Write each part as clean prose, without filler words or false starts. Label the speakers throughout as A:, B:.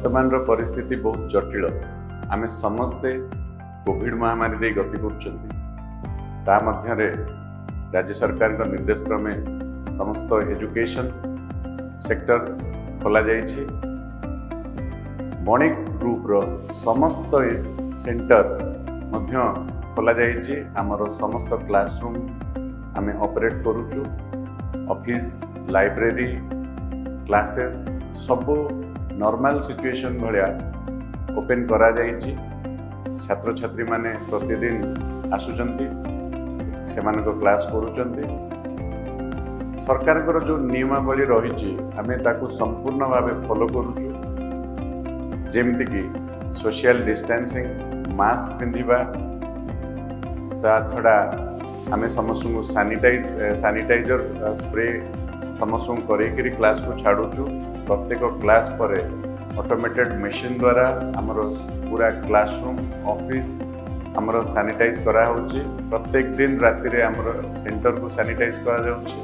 A: वर्तमान परिस्थिति बहुत जटिल। आमे समस्ते कोविड महामारी दे गति कर राज्य सरकार का निर्देश क्रमे समस्त एजुकेशन सेक्टर खोल जाइए। बणिक ग्रुप रो समस्त सेंटर मध्य खोल जाइए। आमर समस्त क्लासरूम आमे ऑपरेट करूचु। ऑफिस लाइब्रेरी क्लासेस सबू नॉर्मल सिचुएशन भाया ओपन करा जाइए। छात्र छात्री माने प्रतिदिन आसुचंती सेमान को क्लास करूचंती। सरकार को जो नियमावली रही आमे ताकू संपूर्ण भाव फॉलो करूचु। जेमती कि सोशल डिस्टेंसिंग मास्क पिंधिबा ता छड़ा आमे समस्त को सैनिटाइजर स्प्रे समस्त करेकरी क्लास को छाड़ुचु। प्रत्येक क्लास पर ऑटोमेटेड मशीन द्वारा आमर पूरा क्लासरूम ऑफिस आमर सैनिटाइज करा होची। प्रत्येक दिन राति रे आमर सेंटर को सैनिटाइज करा जाउची।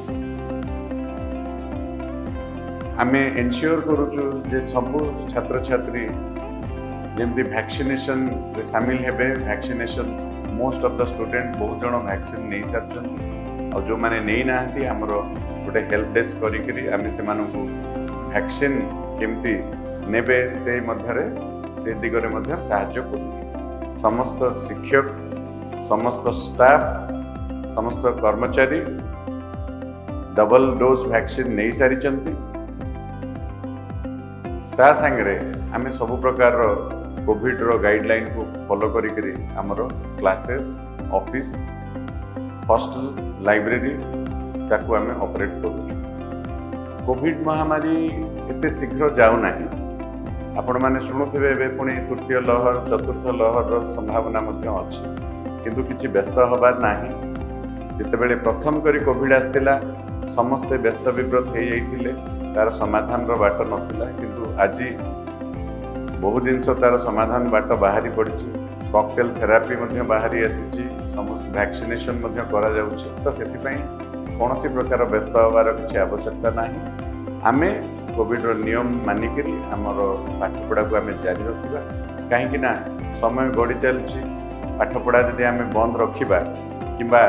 A: आमे एनश्योर करूचु जे सब छात्र छात्री जेमती वैक्सीनेशन रे शामिल हेबे। Vaccination most of the student बहुत जन वैक्सीन नहीं सारछन और जो माने नहीं नाहंती हमरो गोटे हेल्प डेस्क करिकरी आमे से मानकु वैक्सीन केमती नेबे से मध्यरे से दिगरे मध्य सहाय्य करू। समस्त शिक्षक समस्त स्टाफ समस्त कर्मचारी डबल डोज वैक्सीन नहीं सारिचंती। ता संगरे आमे सब प्रकार कोविड रो गाइडलाइन को फॉलो करिकरी हमरो क्लासेस ऑफिस हॉस्टल लाइब्रेरी ताकू आमे ऑपरेट करू। कोविड महामारी एते शीघ्र जाऊ नाही। आपण माने शुणुथिबे पुणी तृतीय लहर चतुर्थ लहर संभावना मध्य अछि किंतु किछि व्यस्त हबार नाही। जेतेबेले प्रथम करी कोविड आस्तिला समस्ते व्यस्त विब्रत हो जाइथिले। तार समाधान रो बाट नथिला किंतु आजि बहु जिनस तार समाधान बाट बाहरी पड़ी। कॉकटेल थेरापी मध्य बाहरी आसी समस्त वैक्सीनेशन मध्य करा जाउछि। तो सेथिपई कोनोसी प्रकार व्यस्त हबार किछि आवश्यकता नाही। आमे कोविड रो नियम मानिकरी आमर पाठपढ़ा को आमे जारी रखिबा। कहीं ना समय गड़ी चलछि पाठपढ़ा जदि आमे बंद रखिबा किंबा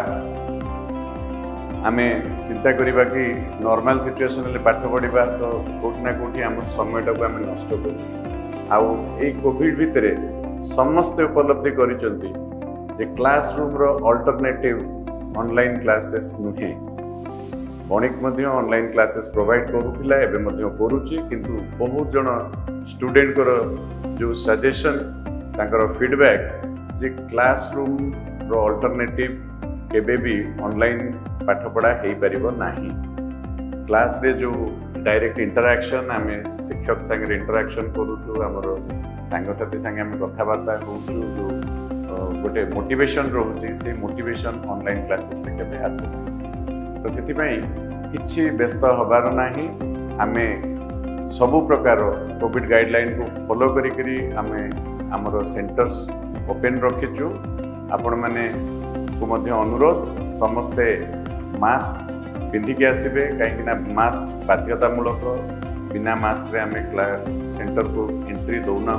A: आमे चिंता करिबा कि नॉर्मल सिचुएशन ले पाठ पढ़िबा तो कोठी ना कोठी आम समय को आमे नष्ट करू। आउ ए कोविड भितरे समस्त उपलब्धि करिसंती जे क्लासरूम रो अल्टरनेटिव ऑनलाइन क्लासेस नुहे। बणिक मध्य ऑनलाइन क्लासेस प्रोवाइड करूथिला एबे मध्य करूची किंतु बहुत जन स्टूडेंट को जो सजेशन तांकर फीडबैक जे क्लासरूम रो अल्टरनेटिव केबे भी ऑनलाइन पाठपढ़ा हो पारिबो नाही। क्लास रे जो डायरेक्ट इंटरैक्शन आमे शिक्षक संगे इंटरैक्शन करूछु हमर सांगसाथी संगे आमे कथाबार्ता होछु जो गोटे मोटिवेशन रहउची से मोटिवेशन ऑनलाइन क्लासेस रे केबे आसे। तो सेथिपई किछि व्यस्त हबार नाही। आमे सबु प्रकार कोविड गाइडलाइन को फॉलो करिकरी आमे हमर सेंटर्स ओपन रखिछु। आपण माने को मध्य अनुरोध समस्ते मास्क पिंधिकी आसबे कहीं मास्क बाध्यतामूलक। बिना मास्क रे आमे सेंटर को एंट्री दौना।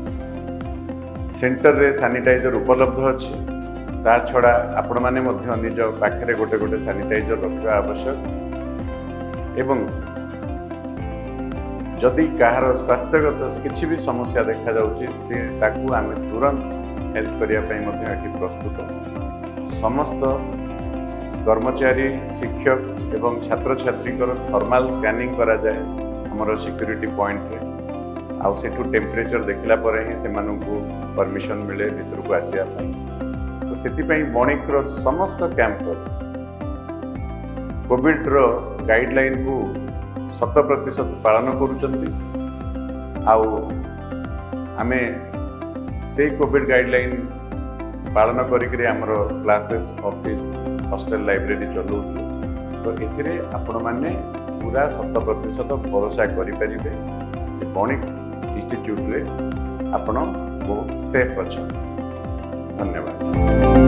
A: सेंटर रे सैनिटाइजर उपलब्ध अछि। ता छड़ा आपण माने मध्य निज पाखरे गोटे गोटे सैनिटाइजर रखा आवश्यक। एवं जदि कहार स्वास्थ्यगत किसी भी समस्या देखा जाउछि से ताकू आमे तुरंत हेल्प करिया पई मध्य एठी प्रस्तुत। समस्त कर्मचारी शिक्षक एवं छात्र छात्री थर्माल स्कैनिंग करा जाए हमर सिक्योरिटी पॉइंट रे। आउ सेठू टेम्परेचर देखला पर ही से मानकू परमिशन मिले भीतर को आसिया पई। तो सेतिपई बणिक रो समस्त कैंपस कोविड रो गाइडलाइन को 100% पालन करूचंती। आउ आमे से कोविड गाइडलाइन पालन करिकरी हमरो क्लासेस ऑफिस हॉस्टल लाइब्रेरी चलू। तो एथिरे आपण माने पूरा 100% भरोसा करि परिबे बणिक इंस्टीट्यूट रे आपण बहुत सेफ अच्छा। धन्यवाद।